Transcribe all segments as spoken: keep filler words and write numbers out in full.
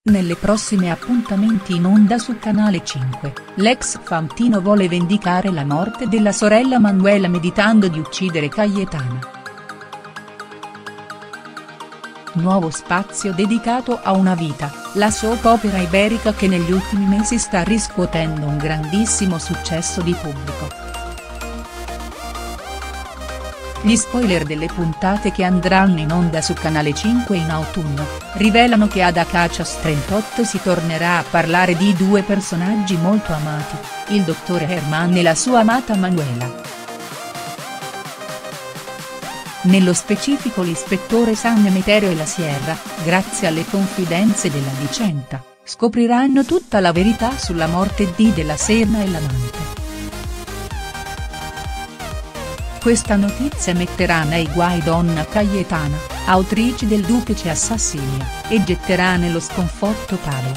Nelle prossime appuntamenti in onda su Canale cinque, l'ex Fantino vuole vendicare la morte della sorella Manuela meditando di uccidere Cayetana. Nuovo spazio dedicato a Una vita, la soap opera iberica che negli ultimi mesi sta riscuotendo un grandissimo successo di pubblico. Gli spoiler delle puntate che andranno in onda su Canale cinque in autunno, rivelano che ad Acacias trentotto si tornerà a parlare di due personaggi molto amati, il dottore Herman e la sua amata Manuela. Nello specifico l'ispettore San Emeterio e la Sierra, grazie alle confidenze della vicenda, scopriranno tutta la verità sulla morte di Della Serna e l'amante. Questa notizia metterà nei guai donna Cayetana, autrice del duplice assassinio, e getterà nello sconforto Pablo.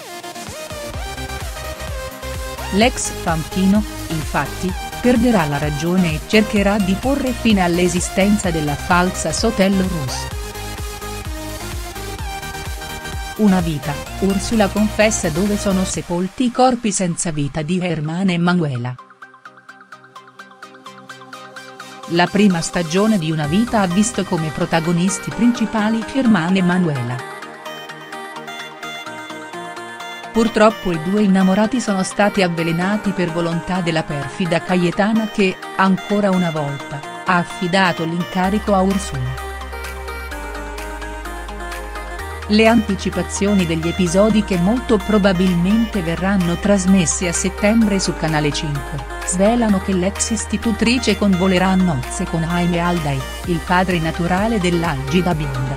L'ex Fantino, infatti, perderà la ragione e cercherà di porre fine all'esistenza della falsa Sotello Rus. Una vita, Ursula confessa dove sono sepolti i corpi senza vita di Herman e Manuela. La prima stagione di Una vita ha visto come protagonisti principali Herman e Manuela. Purtroppo i due innamorati sono stati avvelenati per volontà della perfida Cayetana che, ancora una volta, ha affidato l'incarico a Ursula. Le anticipazioni degli episodi che molto probabilmente verranno trasmessi a settembre su Canale cinque, svelano che l'ex istitutrice convolerà a nozze con Jaime Alday, il padre naturale dell'Algida bionda.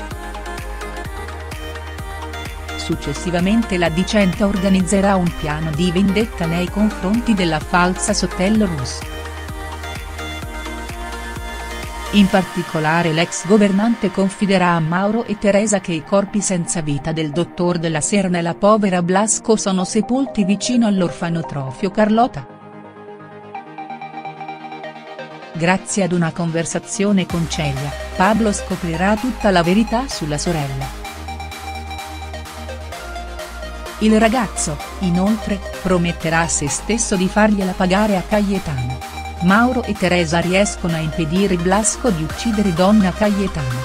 Successivamente la Dicenta organizzerà un piano di vendetta nei confronti della falsa Sotello Rus. In particolare l'ex governante confiderà a Mauro e Teresa che i corpi senza vita del dottor Della Serna e la povera Blasco sono sepolti vicino all'orfanotrofio Carlota. Grazie ad una conversazione con Celia, Pablo scoprirà tutta la verità sulla sorella. Il ragazzo, inoltre, prometterà a se stesso di fargliela pagare a Cayetana. Mauro e Teresa riescono a impedire Blasco di uccidere donna Cayetana.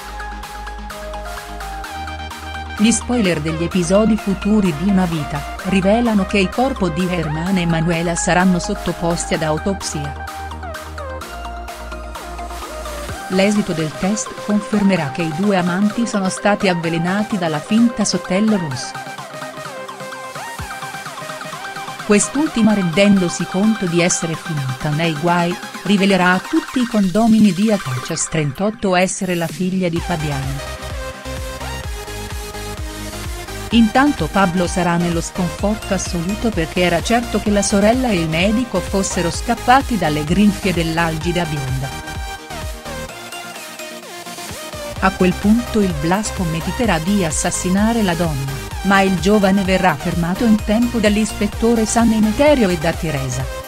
Gli spoiler degli episodi futuri di Una vita, rivelano che il corpo di Herman e Manuela saranno sottoposti ad autopsia. L'esito del test confermerà che i due amanti sono stati avvelenati dalla finta Sotello Rus. Quest'ultima, rendendosi conto di essere finita nei guai, rivelerà a tutti i condomini di Acacias trentotto essere la figlia di Fabiano. Intanto Pablo sarà nello sconforto assoluto perché era certo che la sorella e il medico fossero scappati dalle grinfie dell'Algida bionda. A quel punto il Blasco mediterà di assassinare la donna, ma il giovane verrà fermato in tempo dall'ispettore San Emeterio e da Teresa.